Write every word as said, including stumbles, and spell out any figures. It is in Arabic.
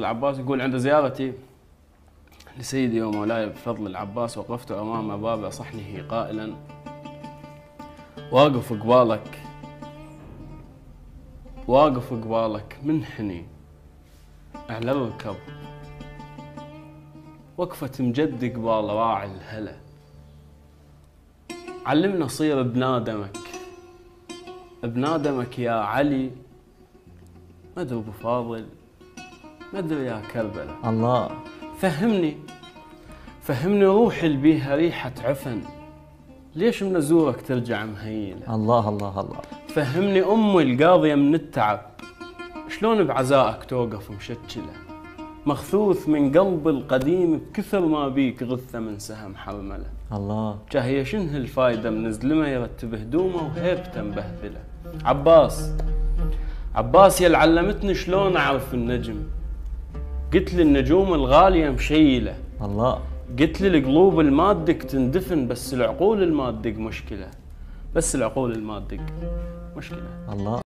العباس يقول: عند زيارتي لسيدي ومولاي بفضل العباس وقفت أمام باب صحنه قائلا: واقف قبالك واقف قبالك منحني على الركب، وقفة مجد قبال راعي الهلا. علمنا صير بنادمك بنادمك يا علي، ما ادري ابو فاضل، ما ادري يا كربلاء. الله. فهمني فهمني روحي اللي بيها ريحة عفن، ليش من ازورك ترجع مهيلة؟ الله الله الله. فهمني امي القاضية من التعب، شلون بعزائك توقف مشتشلة، مخثوث من قلب القديم بكثر ما بيك غثة من سهم حرملة. الله. جاهية شنه الفايدة من زلمة يرتب هدومه وهيبته مبهذلة. عباس عباس يا علمتني شلون اعرف النجم، قلت لي النجوم الغالية مشيلة. الله. قلت لي القلوب المادك تندفن، بس العقول المادق مشكلة، بس العقول المادق مشكلة. الله.